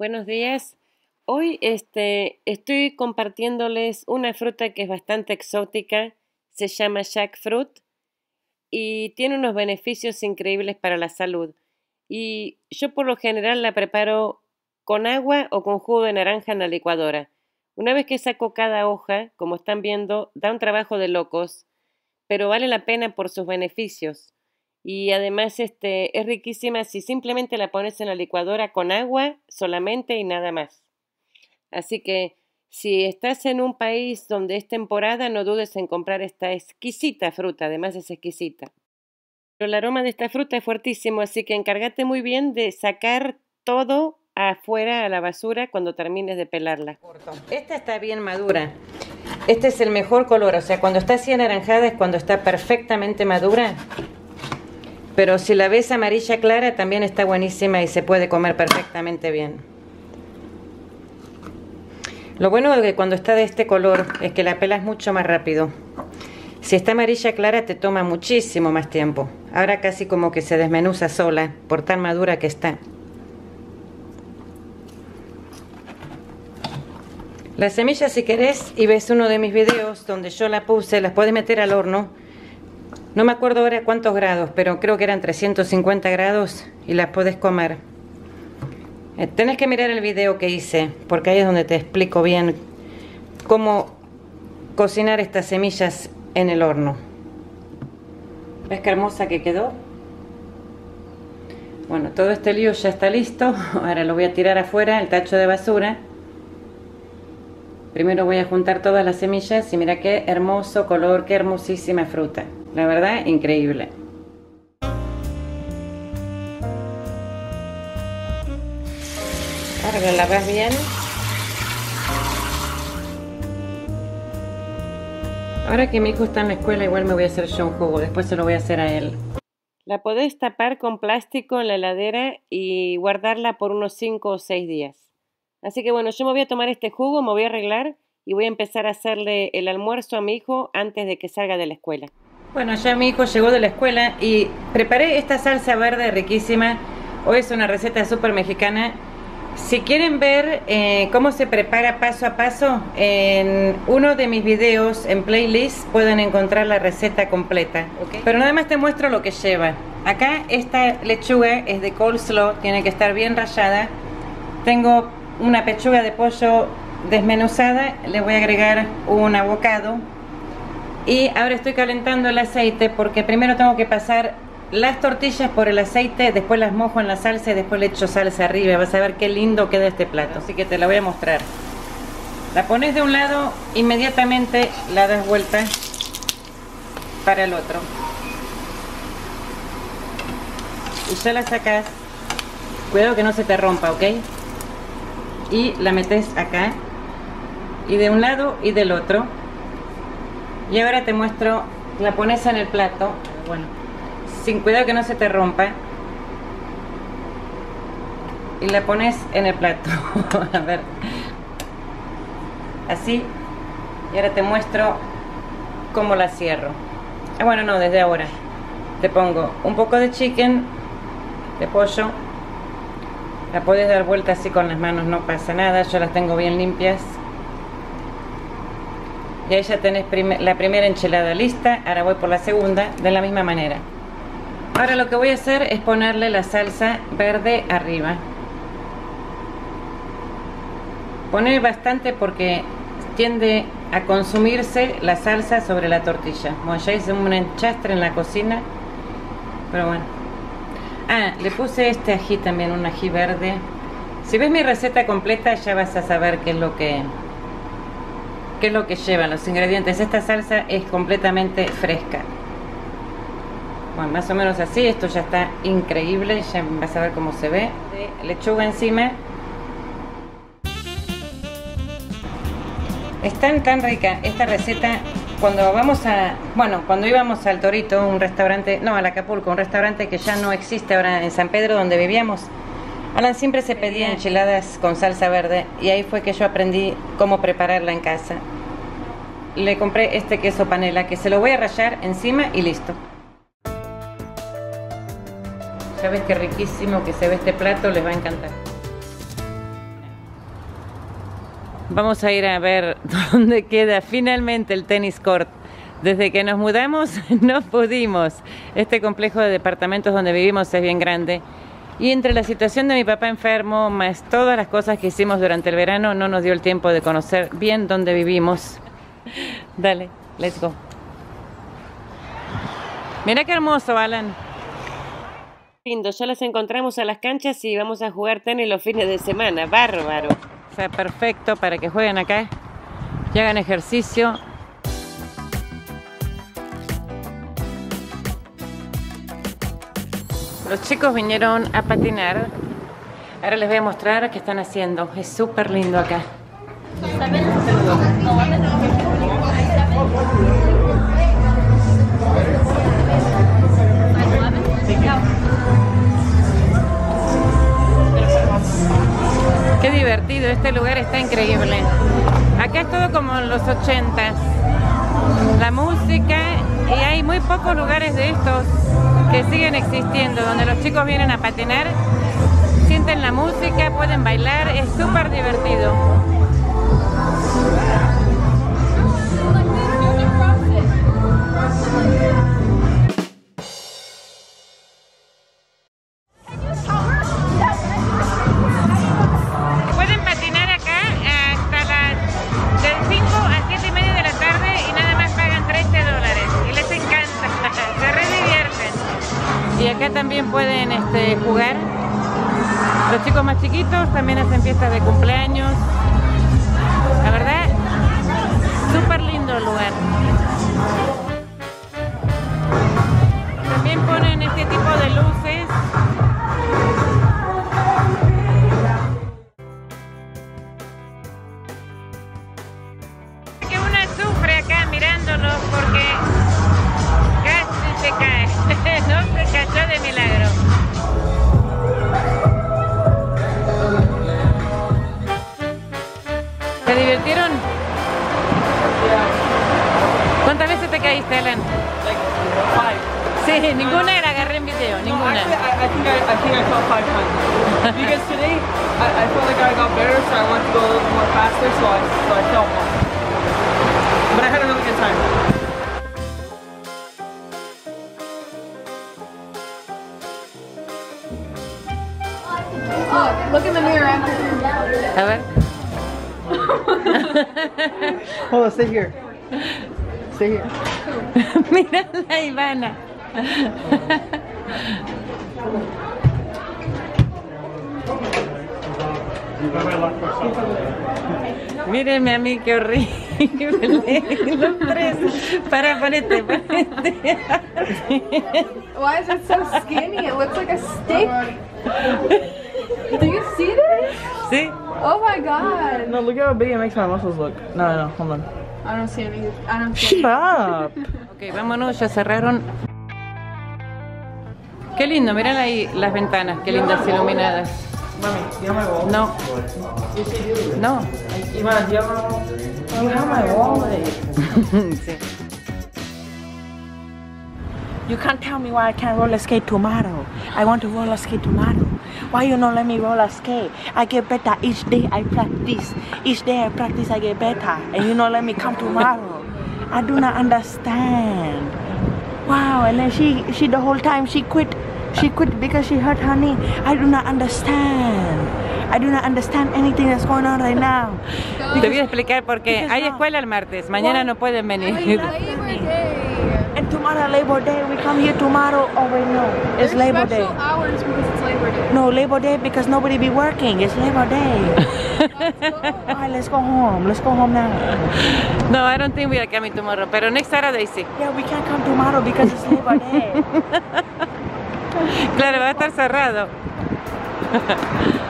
Buenos días. Hoy estoy compartiéndoles una fruta que es bastante exótica, se llama jackfruit y tiene unos beneficios increíbles para la salud. Y yo por lo general la preparo con agua o con jugo de naranja en la licuadora. Una vez que saco cada hoja, como están viendo, da un trabajo de locos, pero vale la pena por sus beneficios. Y además es riquísima si simplemente la pones en la licuadora con agua solamente y nada más. Así que si estás en un país donde es temporada, no dudes en comprar esta exquisita fruta, además es exquisita. Pero el aroma de esta fruta es fuertísimo, así que encárgate muy bien de sacar todo afuera a la basura cuando termines de pelarla. Esta está bien madura. Este es el mejor color, o sea, cuando está así anaranjada es cuando está perfectamente madura. Pero si la ves amarilla clara también está buenísima y se puede comer perfectamente bien. Lo bueno de que cuando está de este color es que la pelas mucho más rápido. Si está amarilla clara te toma muchísimo más tiempo. Ahora casi como que se desmenuza sola por tan madura que está. Las semillas, si querés y ves uno de mis videos donde yo la puse, las podés meter al horno. No me acuerdo ahora cuántos grados, pero creo que eran 350 grados y las podés comer. Tenés que mirar el video que hice, porque ahí es donde te explico bien cómo cocinar estas semillas en el horno. ¿Ves qué hermosa que quedó? Bueno, todo este lío ya está listo. Ahora lo voy a tirar afuera, el tacho de basura. Primero voy a juntar todas las semillas y mira qué hermoso color, qué hermosísima fruta. La verdad, increíble. Ahora la lavas bien. Ahora que mi hijo está en la escuela, igual me voy a hacer yo un jugo. Después se lo voy a hacer a él. La podés tapar con plástico en la heladera y guardarla por unos 5 o 6 días. Así que bueno, yo me voy a tomar este jugo, me voy a arreglar y voy a empezar a hacerle el almuerzo a mi hijo antes de que salga de la escuela. Bueno, ya mi hijo llegó de la escuela y preparé esta salsa verde riquísima. Hoy es una receta súper mexicana. Si quieren ver cómo se prepara paso a paso, en uno de mis videos en playlist pueden encontrar la receta completa. ¿Okay? Pero nada más te muestro lo que lleva. Acá esta lechuga es de coleslaw, tiene que estar bien rallada. Tengo una pechuga de pollo desmenuzada, le voy a agregar un avocado. Y ahora estoy calentando el aceite porque primero tengo que pasar las tortillas por el aceite, después las mojo en la salsa y después le echo salsa arriba. Vas a ver qué lindo queda este plato, así que te la voy a mostrar. La pones de un lado, inmediatamente la das vuelta para el otro. Y ya la sacas. Cuidado que no se te rompa, ¿ok? Y la metes acá. Y de un lado y del otro. Y ahora te muestro, la pones en el plato, bueno, sin cuidado que no se te rompa. Y la pones en el plato, a ver, así. Y ahora te muestro cómo la cierro. Ah, bueno, no, desde ahora. Te pongo un poco de chicken, de pollo. La puedes dar vuelta así con las manos, no pasa nada, yo las tengo bien limpias. Y ahí ya tenés la primera enchilada lista. Ahora voy por la segunda de la misma manera. Ahora lo que voy a hacer es ponerle la salsa verde arriba. Poner bastante porque tiende a consumirse la salsa sobre la tortilla. Bueno, ya hice un enchastre en la cocina, pero bueno. Ah, le puse este ají también, un ají verde. Si ves mi receta completa ya vas a saber qué es lo que llevan los ingredientes. Esta salsa es completamente fresca. Bueno, más o menos así. Esto ya está increíble. Ya vas a ver cómo se ve. Lechuga encima. Es tan rica esta receta. Cuando vamos a... Bueno, cuando íbamos al Torito, un restaurante... No, al Acapulco, un restaurante que ya no existe ahora en San Pedro, donde vivíamos. Alan siempre se pedía enchiladas con salsa verde y ahí fue que yo aprendí cómo prepararla en casa. Le compré este queso panela que se lo voy a rallar encima y listo. Ya ves qué riquísimo que se ve este plato, les va a encantar. Vamos a ir a ver dónde queda finalmente el tenis court. Desde que nos mudamos no pudimos. Este complejo de departamentos donde vivimos es bien grande. Y entre la situación de mi papá enfermo, más todas las cosas que hicimos durante el verano, no nos dio el tiempo de conocer bien dónde vivimos. Dale, let's go. Mira qué hermoso, Alan. Lindo, ya las encontramos a las canchas y vamos a jugar tenis los fines de semana. Bárbaro. O sea, perfecto para que jueguen acá y hagan ejercicio. Los chicos vinieron a patinar. Ahora les voy a mostrar qué están haciendo. Es súper lindo acá. Qué divertido, este lugar está increíble. Acá es todo como en los 80s. La música, y hay muy pocos lugares de estos que siguen existiendo, donde los chicos vienen a patinar, sienten la música, pueden bailar, es súper divertido. Y acá también pueden jugar. Los chicos más chiquitos también hacen fiestas de cumpleaños. La verdad, súper lindo el lugar. También ponen este tipo de luces. Que una sufre acá mirándolos porque casi se cae. No se cayó de milagro. ¿Se divirtieron? ¿Cuántas veces te caíste, Alan? Sí, ninguna la agarré en video, ninguna. I think I fell 5 times. Because today I felt like I got better, so I wanted to go a little more faster, so I fell more. But I had a really good time. Look in the mirror after. A ver. Hold on, stay here. Stay here. Mira la Ivana. Mírenme a mí, qué horrible. Los tres. Para, ponete. Why is it so skinny? It looks like a stick. Do you see this? Sí. Oh my god. No, look how big it makes my muscles look. No, hold on. I don't see any. I don't see Shut up. Ok, vámonos, ya cerraron. Qué lindo, miren ahí las ventanas, qué lindas iluminadas. Mami, you have my wallet? No. Yes, you do. No. Ivana, do you have my wallet? You have my wallet. Sí. You can't tell me why I can't roller skate tomorrow. I want to roller skate tomorrow. Why you not let me roller skate? I get better each day I practice. Each day I practice I get better. And you not let me come tomorrow. I do not understand. Wow, and then she the whole time she quit. She quit because she hurt her knee. I do not understand. I do not understand anything that's going on right now. Te voy a explicar por qué. Hay escuela el martes, mañana no pueden venir. And tomorrow Labor Day, we come here tomorrow. Oh wait, no, it's Labor Day. special hours because it's Labor Day. No, Labor Day because nobody be working. It's Labor Day. Alright, let's go home. Let's go home now. No, I don't think we are coming tomorrow, pero next Saturday sí. Yeah, we can't come tomorrow because it's Labor Day. Claro, va a estar cerrado.